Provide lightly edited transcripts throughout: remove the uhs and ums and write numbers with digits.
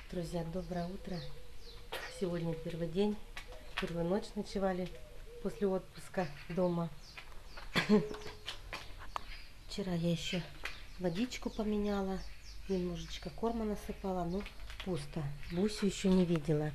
Друзья, доброе утро. Сегодня первый день, первую ночь ночевали после отпуска дома. Вчера я еще водичку поменяла, немножечко корма насыпала, но пусто. Бусю еще не видела.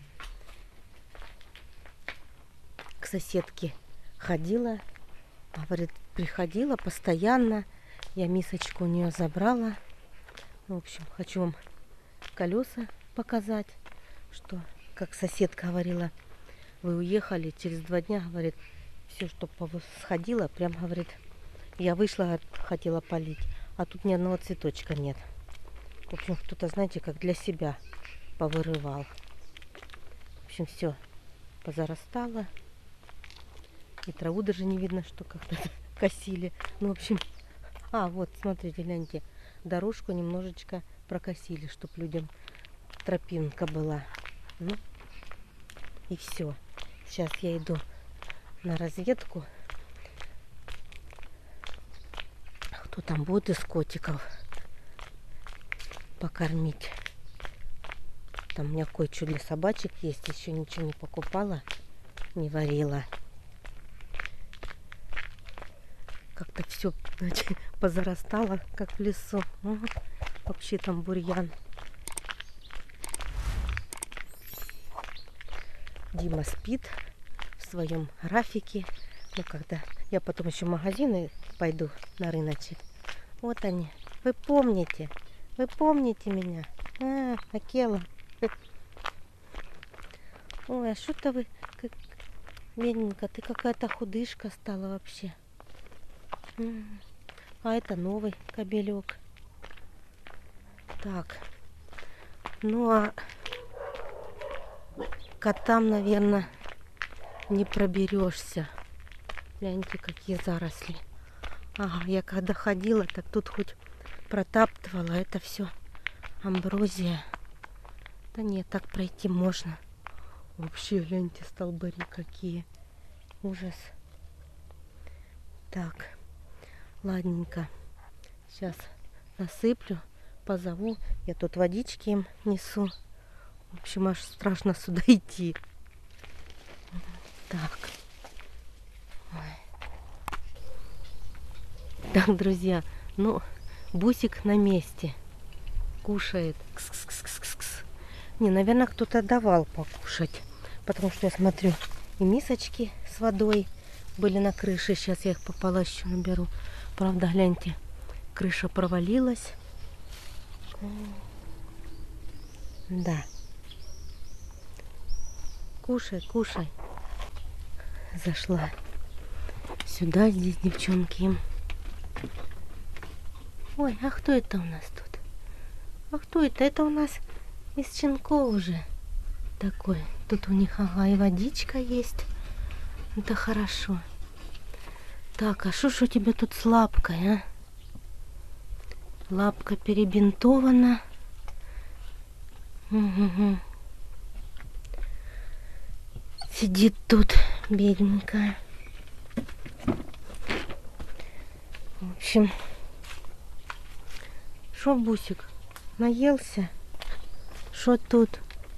К соседке ходила, говорит, приходила постоянно. Я мисочку у нее забрала. В общем, хочу вам колеса показать, что, как соседка говорила, вы уехали, через 2 дня, говорит, все, что сходило, прям, говорит, я вышла, хотела полить, а тут ни одного цветочка нет. В общем, кто-то, знаете, как для себя повырывал. В общем, все позарастало, и траву даже не видно, что как-то косили. Ну, в общем, вот, смотрите, гляньте, дорожку немножечко прокосили, чтобы людям тропинка была. Ну, и все. Сейчас я иду на разведку. Кто там будет из котиков покормить? Там у меня кое-что для собачек есть. Еще ничего не покупала, не варила. Как-то все позарастало, как в лесу. Вообще там бурьян. Дима спит в своем графике. Ну, когда я потом еще в магазины пойду на рыночек. Вот они. Вы помните меня? Акела. Ой, а что-то вы, как бедненько, ты какая-то худышка стала вообще. А это новый кобелек. Так. Ну, а котам, наверное, не проберешься. Гляньте, какие заросли. Ага, я когда ходила, так тут хоть протаптывала. Это все амброзия. Да нет, так пройти можно. Вообще, гляньте, столбари какие. Ужас. Так, ладненько. Сейчас насыплю, позову. Я тут водички им несу. В общем, аж страшно сюда идти. Так. Так, друзья, ну, Бусик на месте. Кушает. Кс-кс-кс-кс-кс. Не, наверное, кто-то давал покушать. Потому что я смотрю, и мисочки с водой были на крыше. Сейчас я их по полощу наберу. Правда, гляньте, крыша провалилась. Да. Кушай, кушай. Зашла сюда, здесь девчонки. Ой, а кто это у нас тут? А кто это? Это у нас из щенков уже такой. Тут у них, и водичка есть. Это хорошо. Так, а что ж у тебя тут с лапкой, а? Лапка перебинтована. Угу. Сидит тут, бедненькая. В общем, шо, Бусик, наелся? Шо тут?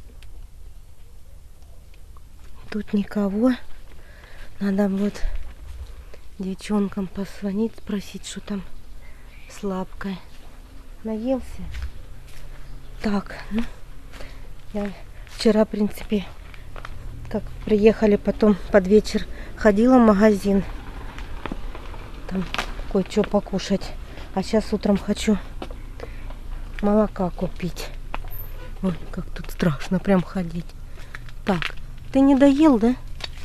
Тут никого. Надо вот девчонкам позвонить, спросить, что там с лапкой. Наелся? Так, ну, я вчера, в принципе, как приехали, потом под вечер ходила в магазин. Там кое-что покушать. А сейчас утром хочу молока купить. Ой, как тут страшно прям ходить. Так, ты не доел, да?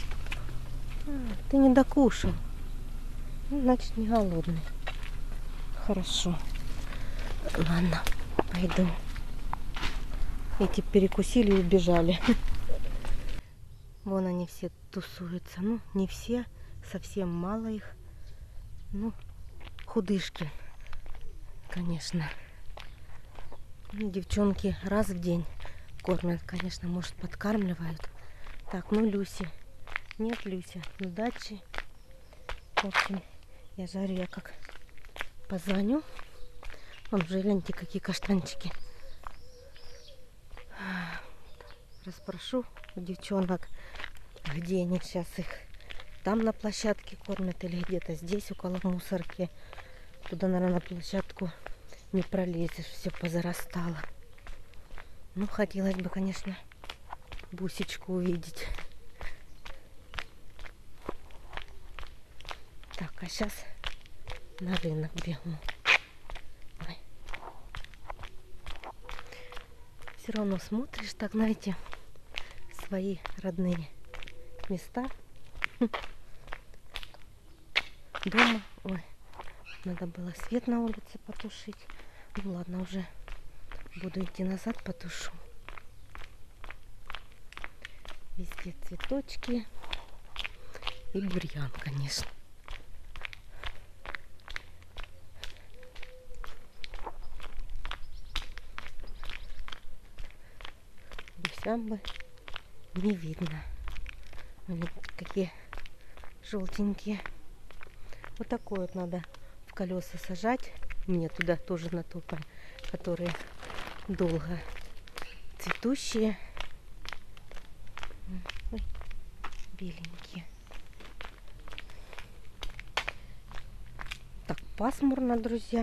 Ты не докушал. Ну, значит, не голодный. Хорошо. Ладно, пойду. Эти перекусили и убежали. Вон они все тусуются. Ну, не все, совсем мало их. Ну, худышки, конечно. Девчонки раз в день кормят, конечно, может, подкармливают. Так, ну, Люси. Нет, Люся, удачи. В общем, я жарю, я как позвоню. Вон уже, гляньте, какие каштанчики. сейчас спрошу у девчонок, где они сейчас их. Там на площадке кормят или где-то здесь около мусорки. Туда, наверное, на площадку не пролезешь, все позарастало. Ну, хотелось бы, конечно, Бусечку увидеть. Так, а сейчас на рынок бегу. Ой. Все равно смотришь, так, знаете, свои родные места. Дома. Ой, надо было свет на улице потушить. Ну ладно, уже буду идти назад, потушу. Везде цветочки и бурьян, конечно. Бусямбы не видно. Они какие желтенькие. Вот такой вот надо в колеса сажать. Мне туда тоже на топы, которые долго цветущие. Ой, беленькие. Так, пасмурно, друзья.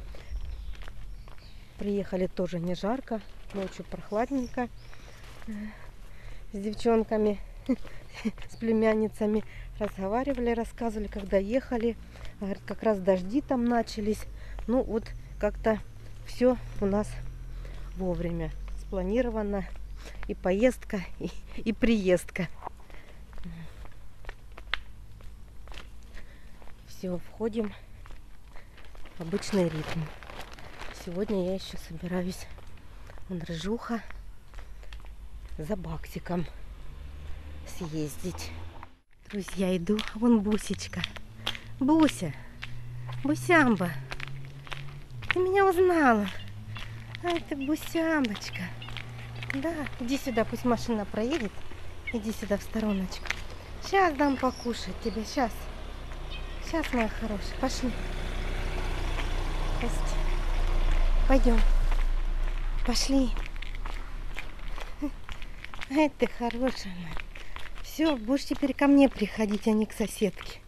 Приехали тоже не жарко. Ночью прохладненько. С девчонками, с племянницами разговаривали, рассказывали, когда ехали. Говорят, как раз дожди там начались. Ну вот как-то все у нас вовремя спланировано. И поездка, и приездка. Все, входим в обычный ритм. Сегодня я еще собираюсь в Рыжуха за баксиком съездить. Друзья, иду, а вон Бусечка. Буся, Бусямба, ты меня узнала? Ай, ты Бусямбочка. Да, иди сюда, пусть машина проедет. Иди сюда в стороночку. Сейчас дам покушать тебе, сейчас. Сейчас, моя хорошая, пошли. Пойдем. Пошли. Ай, ты хорошая моя. Все, будешь теперь ко мне приходить, а не к соседке.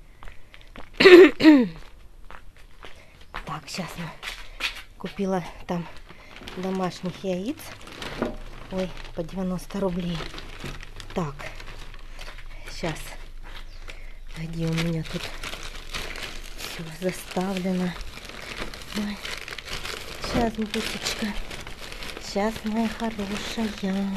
Так, сейчас я купила там домашних яиц. Ой, по 90 рублей. Так, сейчас. Где у меня тут все заставлено. Ой, сейчас, Бусечка. Сейчас, моя хорошая.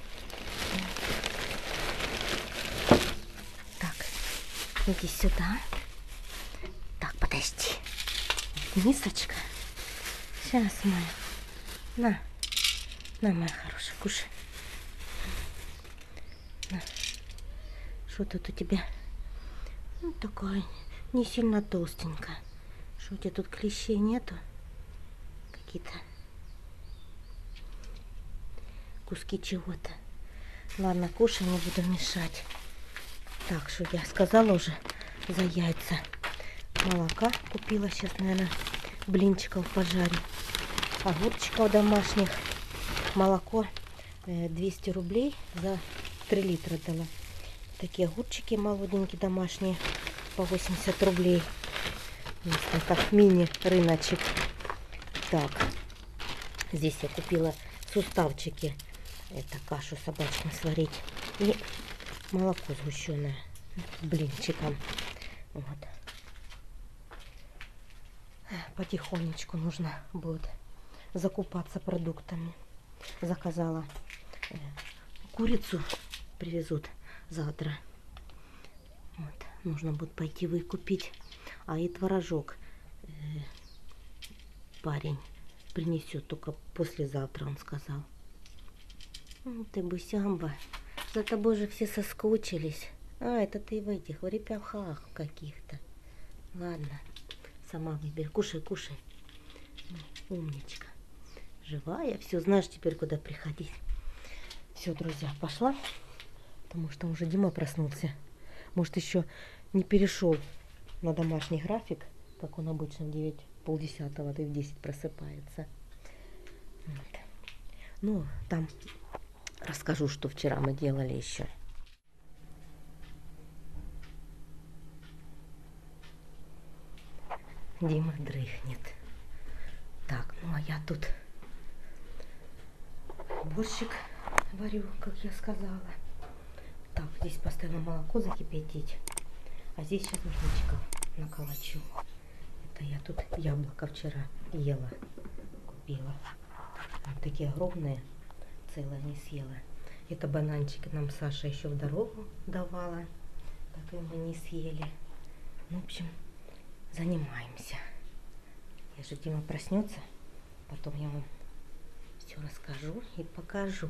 Так, иди сюда. Так, подожди. Мисочка. Сейчас, моя. На, моя хорошая, кушай. На. Что тут у тебя? Ну, такая, не сильно толстенькая. Что у тебя тут клещей нету? Какие-то куски чего-то. Ладно, кушай, не буду мешать. Так, что я сказала уже за яйца. Молока купила. Сейчас, наверное, блинчиков пожарю. Огурчиков домашних. Молоко 200 рублей за 3 литра дала. Такие огурчики молоденькие домашние по 80 рублей. Так, мини-рыночек. Так, здесь я купила суставчики. Это кашу собачную сварить. И молоко сгущенное блинчиком. Вот. Потихонечку нужно будет закупаться продуктами. Заказала курицу, привезут завтра. Вот. Нужно будет пойти выкупить. А и творожок парень принесет только послезавтра, он сказал. Ты, Бусямба, за тобой же все соскучились. А, это ты в этих, в репяхах каких-то. Ладно, сама выбери. Кушай, кушай. Умничка. Живая, все, знаешь теперь, куда приходить. Все, друзья, пошла. Потому что уже Дима проснулся. Может, еще не перешел на домашний график, как он обычно в 9, полдесятого, да и в 10 просыпается. Вот. Ну, там расскажу, что вчера мы делали еще. Дима дрыхнет. Так, ну а я тут борщик варю, как я сказала. Так, здесь поставила молоко закипятить. А здесь сейчас блинчиков наколочу. Это я тут яблоко вчера ела. Купила. Вот такие огромные. Целое не съела. Это бананчики нам Саша еще в дорогу давала. Так и мы не съели. Ну, в общем, занимаемся. Если Дима проснется, потом я вам все расскажу и покажу.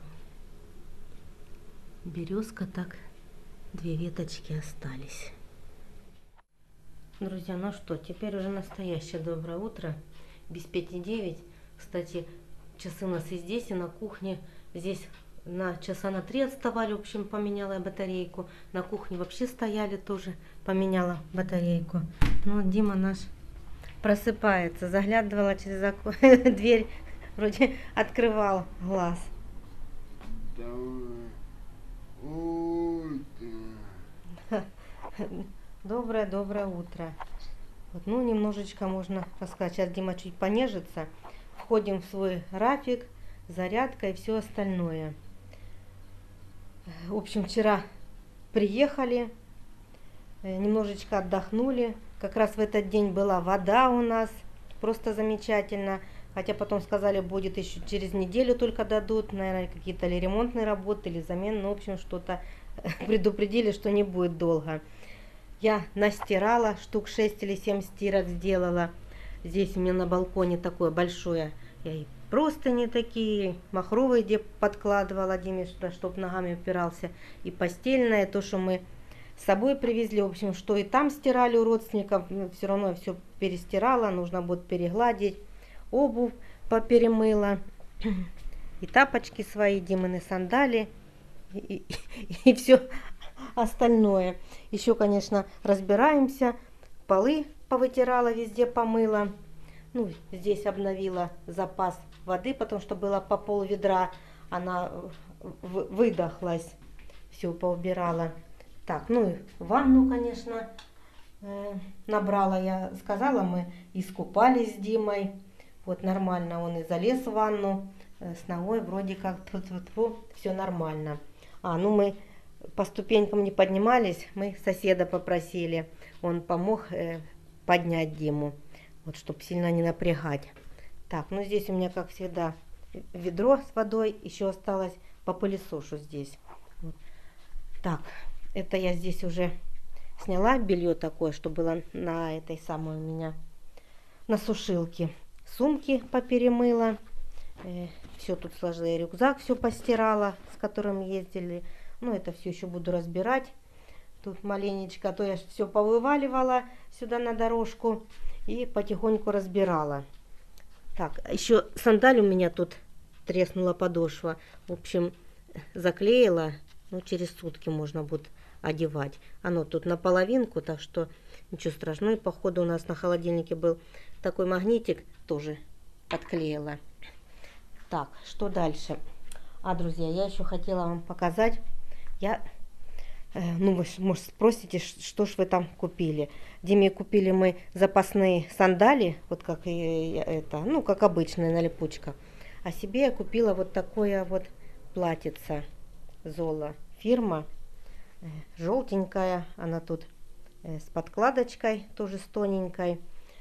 Березка так, 2 веточки остались. Друзья, ну что, теперь уже настоящее доброе утро. Без 5:09. Кстати, часы у нас и здесь, и на кухне. Здесь на часа на 3 отставали, в общем, поменяла я батарейку. На кухне вообще стояли, тоже поменяла батарейку. Ну вот Дима наш просыпается, заглядывала через дверь, вроде открывал глаз. Доброе утро. Вот, ну, немножечко можно рассказать. Сейчас Дима чуть понежится. Входим в свой график, зарядка и все остальное. В общем, вчера приехали, немножечко отдохнули. Как раз в этот день была вода у нас, просто замечательно. Хотя потом сказали, будет еще через неделю только дадут, наверное, какие-то или ремонтные работы, или замены. Ну, в общем, что-то предупредили, что не будет долго. Я настирала, штук 6 или 7 стирок сделала. Здесь у меня на балконе такое большое. Я и простыни такие, махровые, где подкладывала Диме, чтобы ногами упирался. И постельное, то, что мы с собой привезли. В общем, что и там стирали у родственников. Все равно я все перестирала, нужно будет перегладить. Обувь поперемыла. И тапочки свои, Димины сандали. И все остальное. Еще, конечно, разбираемся. Полы повытирала, везде помыла. Ну, здесь обновила запас воды, потому что было по пол ведра. Она выдохлась. Все поубирала. Так, ну и ванну, конечно, набрала. Я сказала, мы искупались с Димой. Вот нормально он и залез в ванну. С ногой вроде как все нормально. Ну мы по ступенькам не поднимались, мы соседа попросили, он помог поднять Диму, вот чтобы сильно не напрягать. Так, ну здесь у меня, как всегда, ведро с водой, еще осталось по пылесошу здесь. Вот. Так, это я здесь уже сняла белье такое, что было на этой самой у меня, на сушилке. Сумки поперемыла, все тут сложила, рюкзак все постирала, с которым ездили. Ну, это все еще буду разбирать. Тут маленечко, а то я все повываливала сюда на дорожку и потихоньку разбирала. Так, еще сандаль у меня тут треснула подошва. В общем, заклеила. Ну, через сутки можно будет одевать. Оно тут наполовинку, так что ничего страшного. И, походу, у нас на холодильнике был такой магнитик, тоже подклеила. Так, что дальше? Друзья, я еще хотела вам показать. Ну, вы, может, спросите, что ж вы там купили. Диме купили мы запасные сандали, вот как и это, ну, как обычная на липучках. А себе я купила вот такое вот платьице Зола фирма. Желтенькая, она тут с подкладочкой, тоже с тоненькой.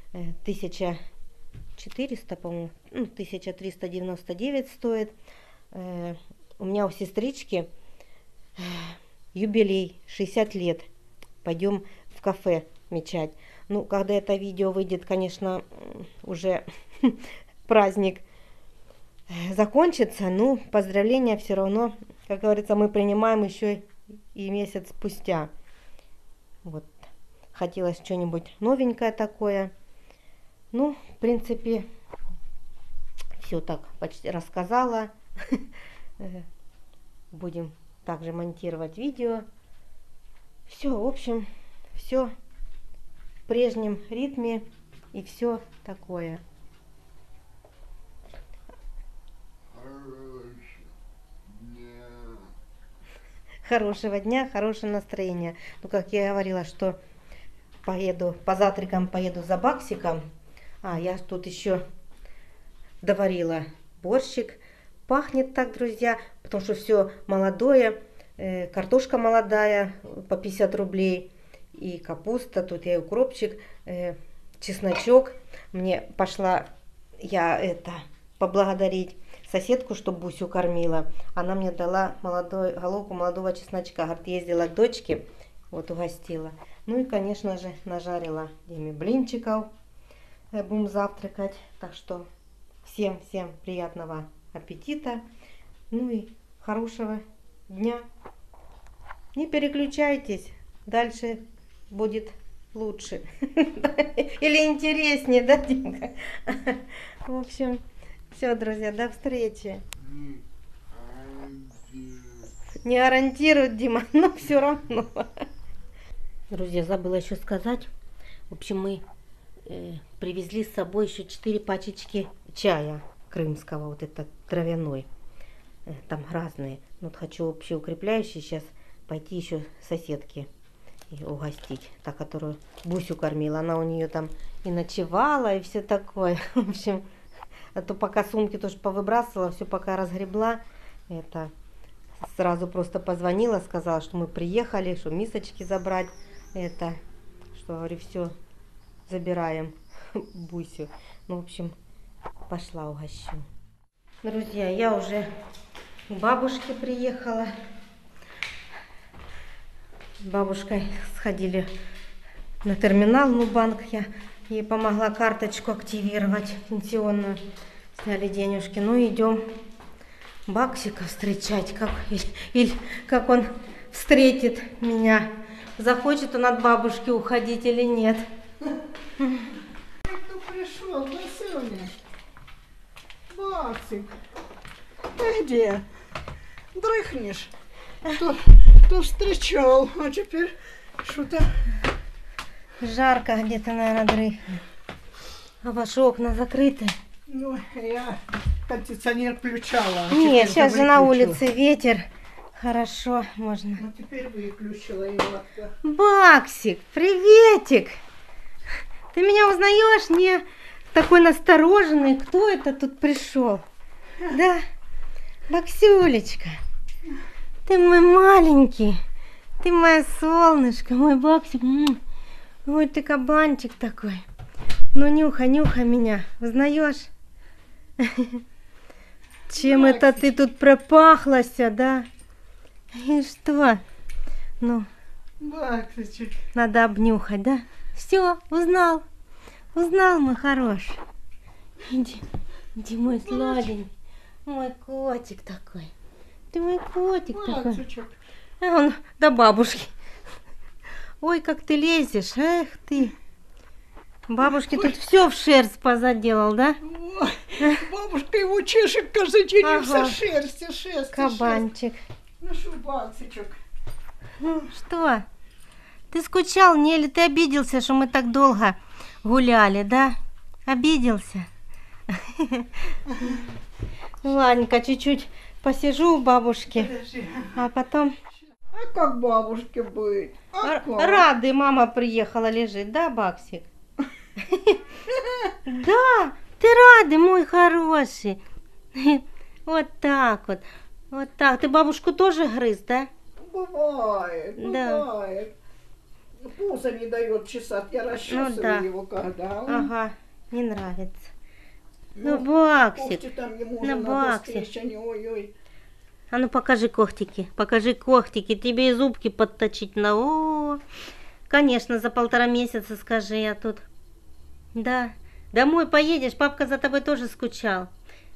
1400, по-моему, 1399 стоит. У меня у сестрички юбилей, 60 лет. Пойдем в кафе мечать. Ну, когда это видео выйдет, конечно, уже праздник закончится. Ну, поздравления все равно, как говорится, мы принимаем еще и месяц спустя. Вот. Хотелось что-нибудь новенькое такое. Ну, в принципе, все так почти рассказала. Будем также монтировать видео. Все, в общем, все в прежнем ритме и все такое. хорошего дня, хорошего настроения. Ну, как я говорила, что поеду, по завтракам поеду за Баксиком. А, я тут еще доварила борщик. Пахнет так, друзья, потому что все молодое. Картошка молодая по 50 рублей. И капуста, тут я и укропчик, чесночок. Мне пошла я поблагодарить соседку, что Бусю кормила. Она мне дала головку молодого чесночка. Говорит, ездила к дочке, вот угостила. Ну и, конечно же, нажарила Диме блинчиков. Будем завтракать. Так что всем приятного аппетита. Ну и хорошего дня. Не переключайтесь. Дальше будет лучше. Или интереснее, да, Димка? В общем, все, друзья, до встречи. Не гарантирует, Дима, но все равно. Друзья, забыла еще сказать. В общем, мы привезли с собой еще 4 пачечки чая крымского, вот этот травяной. Там разные. Вот хочу общеукрепляющий сейчас пойти еще соседке и угостить, та, которую Бусю кормила. Она у нее там и ночевала, и все такое. В общем, а то пока сумки тоже повыбрасывала, все пока разгребла, сразу просто позвонила, сказала, что мы приехали, что мисочки забрать, что, говорю, все, забираем Бусю. Ну, в общем, пошла угощу. Друзья, я уже к бабушке приехала. С бабушкой сходили на терминал, ну, банк, я ей помогла карточку активировать пенсионную, сняли денежки. Ну, идем Баксика встречать, как он встретит меня, захочет он от бабушки уходить или нет. Кто пришел, Васюня? Баксик, ты где? Дрыхнешь? То встречал, а теперь что-то... Жарко где-то, наверное, дрыхнет. А ваши окна закрыты? Ну, я кондиционер включала. Нет, сейчас же на улице ветер. Хорошо, можно. Ну, теперь выключила его. Баксик, приветик! Ты меня узнаешь? Не такой настороженный. Кто это тут пришел? Да, Баксюлечка. Ты мой маленький. Ты мое солнышко, мой Баксик. Ой, ты кабанчик такой. Ну, нюхай меня. Узнаешь? Чем Баксик. это ты тут пропахлася, да? И что? Ну, Баксичек. надо обнюхать, да? Все, узнал. Узнал, мой хороший. Иди, мой сладенький. Мой котик такой. Ты мой котик такой. Баксичек. А он до бабушки. Ой, как ты лезешь, эх ты. Бабушке тут все в шерсть позаделал, да? Ой, бабушка его чешет каждый день, Ага. вся шерсть, шерсть. Кабанчик. Ну что, Баксичек? Ну, что? Ты скучал, не, или ты обиделся, что мы так долго гуляли, да? Обиделся? Ладненько, чуть-чуть посижу у бабушки, Подожди. а потом... А как бабушке быть? А как? Рады, мама приехала, лежит, да, Баксик? Да, ты рады, мой хороший. Вот так вот. Вот так. Ты бабушку тоже грыз, да? Бывает, Да. бывает. Пузо не дает чесать, я расчесываю да. его когда. Ага, не нравится. Ну, Баксик. Когти там ему Ну, уже надо Баксик. стричь, они ой-ой. А ну покажи когтики. Покажи когтики. Тебе и зубки подточить на. О, конечно, за 1,5 месяца, скажи я тут. Да. Домой поедешь, папка за тобой тоже скучал.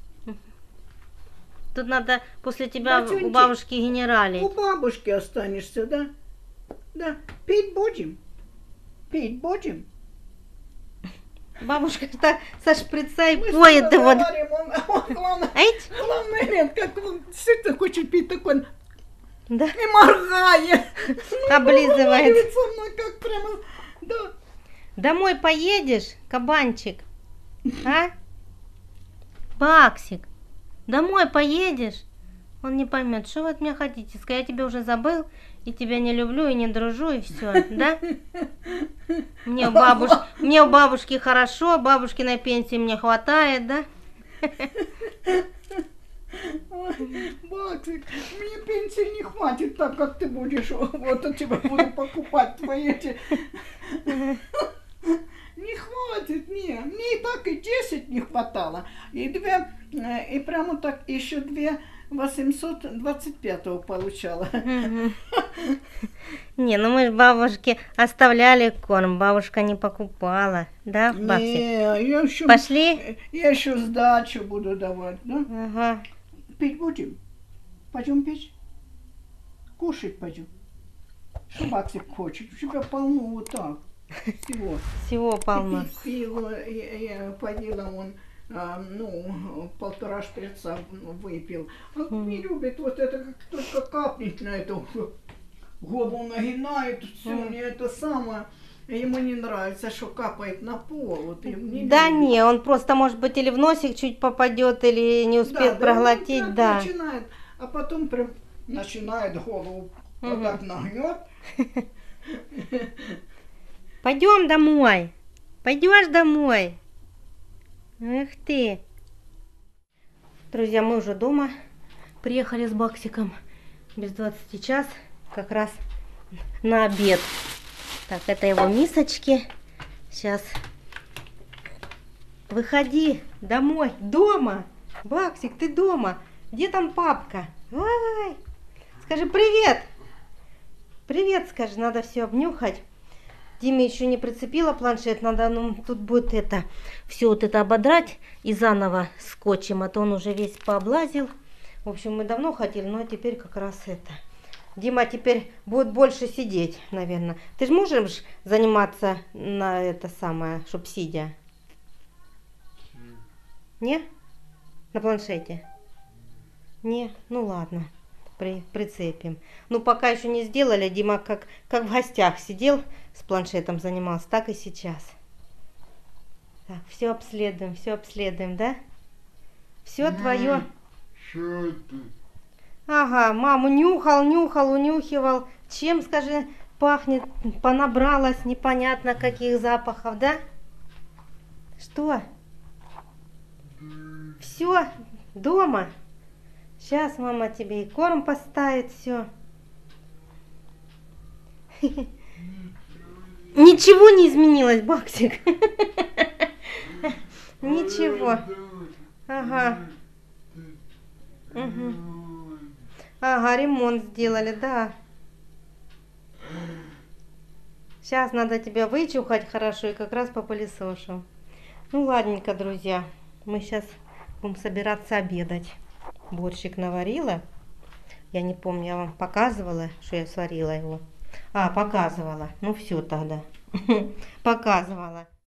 Тут надо после тебя Батюньки, у бабушки генералить. У бабушки останешься, да? Да. Пить будем? Пить будем? Бабушка со шприца и Мы поет его. говорим, он главное, Эйт? главное, нет, как он действительно хочет пить, так он Да. не моргает. Облизывает. Разговаривает со мной, как прямо, да. Домой поедешь, кабанчик? А? Баксик, домой поедешь? Он не поймет, что вы от меня хотите. Скажи, я тебя уже забыл, и тебя не люблю, и не дружу, и все, да? Мне у бабушки хорошо, бабушки на пенсии мне хватает, да? Ой, Максик, мне пенсии не хватит так, как ты будешь. Вот у тебя буду покупать твои эти. Не хватит, не. Мне и так и 10 не хватало. И прямо так еще 825 получала. Не, ну мы же бабушке оставляли корм, бабушка не покупала, да, Баксик? Не, я еще... Пошли? Я еще сдачу буду давать, да? Ага. Пить будем? Пойдем пить? Кушать пойдем? Что Баксик хочет? У тебя полно вот так. Всего полно. Поела он, ну, 1,5 шприца выпил. Он не любит вот это, как только капнет на эту голову нагинает, все, не это самое. Ему не нравится, что капает на пол. Вот, да не, он просто, может быть, или в носик чуть попадет, или не успеет проглотить, да. Начинает, а потом прям начинает голову вот так нагнет. Пойдем домой. Пойдешь домой. Эх ты. Друзья, мы уже дома. Приехали с Баксиком без 20 час. Как раз на обед. Так, это его мисочки. Сейчас. Выходи домой. Дома. Баксик, ты дома. Где там папка? Ай. Скажи привет. Привет, скажи. Надо все обнюхать. Диме еще не прицепила планшет, надо, ну, тут будет это, все вот это ободрать и заново скотчем, а то он уже весь пооблазил. В общем, мы давно хотели, но теперь как раз это. Дима теперь будет больше сидеть, наверное. Ты же можешь заниматься на это самое, чтоб сидя? Не? На планшете? Не? Ну ладно. Прицепим. Ну, пока еще не сделали. Дима как в гостях сидел, с планшетом занимался, так и сейчас. Так, все обследуем, да? Все твое. Что ты? Ага, маму нюхал, унюхивал. Чем, скажи, пахнет? Понабралось непонятно каких запахов, да? Что? Все, дома. Сейчас мама тебе и корм поставит, все. Ничего не изменилось, Баксик. Ничего. Ага. Угу. Ага, ремонт сделали, да. Сейчас надо тебя вычухать хорошо и как раз попылесошу. Ну, ладненько, друзья. Мы сейчас будем собираться обедать. Борщик наварила. Я не помню, я вам показывала, что я сварила его. А, показывала. Ну все тогда. Показывала.